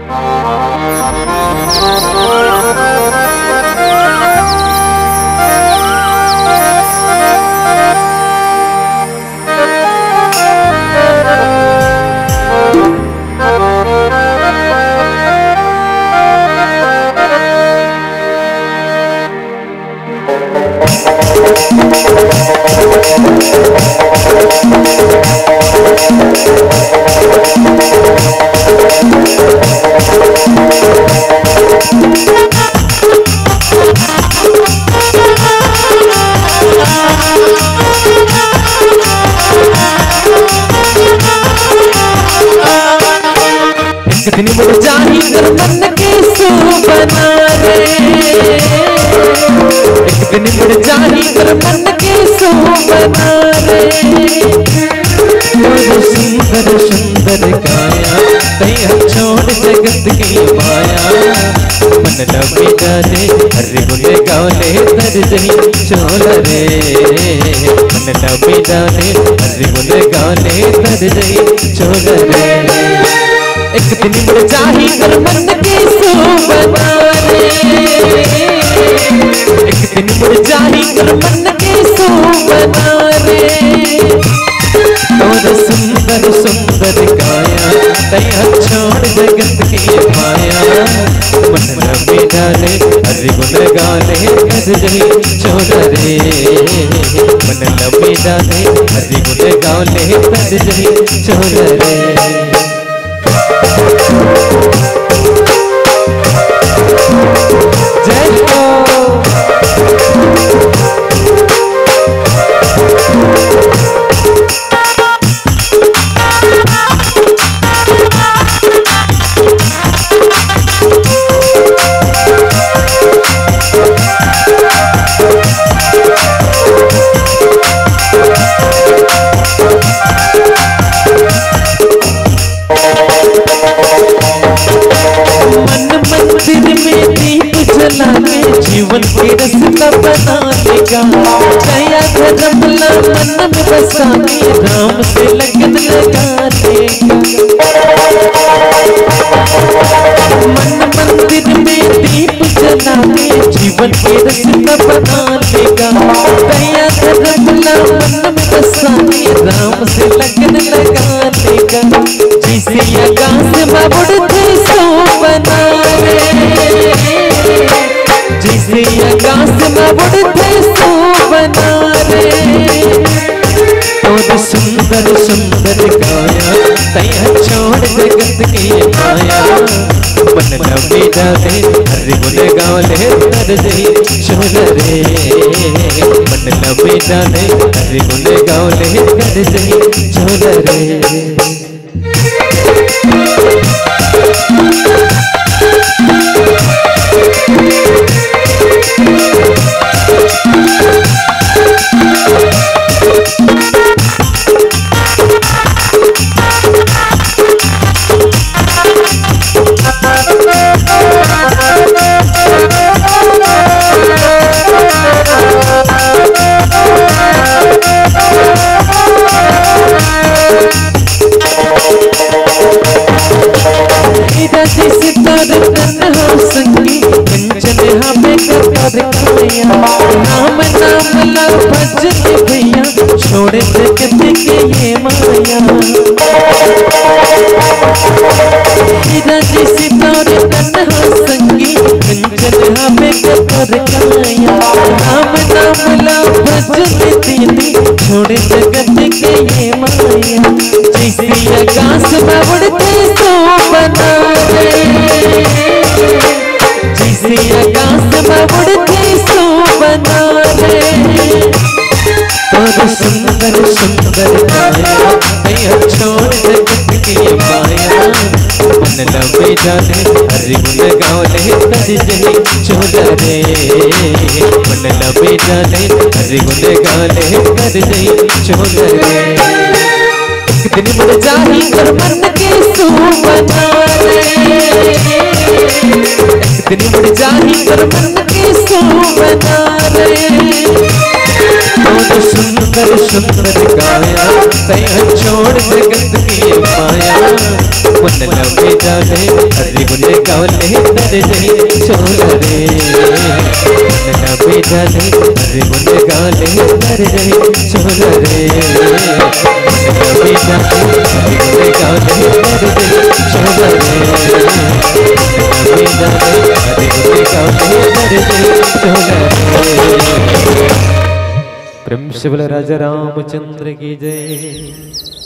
कितनी मुरझाई कर मन की सू बना रे, कितनी मुरझाई कर मन की सू बना रे। सुंदर सुंदर काया तैया छोड़ जगत की माया, मन लबी डाले हरि गुने गाले तर जही चोल रे, मन लबी डाले हरि गुने गाले तर जही चोल रे। एक दिन मुरझाई कर मन की सू बना रे, एक दिन मुरझाई कर मन की सू बना रे। और सुंदर सुंदर काया तैया छोड़ जगत की माया, मन लबी डाले हरि गुण गाले कर जही चोर रे, मन लबी डाले हरि गुण गाले कर जही चोर रे। जय हो जीवन के रास्ता बनाने का, दया धर्म ला मन में बसाने, राम से लगन लगाने मन मंदिर में दीप जलाने, जीवन के रास्ता बनाने का, दया धर्म ला मन में बसाने, राम से लगन लगाने का। जिसे आकाश में उड़ते सो बना रे, जिसे आकाश में उड़ते सो बना रे। और सुंदर सुंदर काया तैया छोड़ जगत की माया, मन लबी डाले हरि गुण गाले तर जही चोर रे, मन लबी डाले हरि गुण गाले कर जही चोर रे। नाम नाम ला भजन भैया, छोड़े जगत के ये माया। हीरा जैसी तार तन्हा संगी, कंचन हमें कबर काया। नाम नाम ला भजन दीदी, छोड़े जगत के ये माया। जैसे आकाश में उड़ते सो बना रे, जिसे आकाश में उड़ते सो बना रे। और सुंदर सुंदर काया तैया छोड़ जगत की माया, मन लबी डाले हरि गुण गाले तर जही चोर रे, मन लबी डाले हरि गुण गाले कर जही चोर रे। एक दिन मुरझाई कर मन की सू बना रे, दिन मुरझाई कर मन की सू बना रे। और सुंदर सुंदर काया तैया छोड़ जगत की माया, मन लवे जाने अरे गुने गावले दर जही छोला रे मन लवे जाने अरे गुने गावले दर जही छोला रे मन लवे जाने अरे गुने गावले दर जही छोला रे मन लवे जाने अरे गुने गावले दर जही छोला रे। प्रेम से बोला राजा रामचंद्र की जय।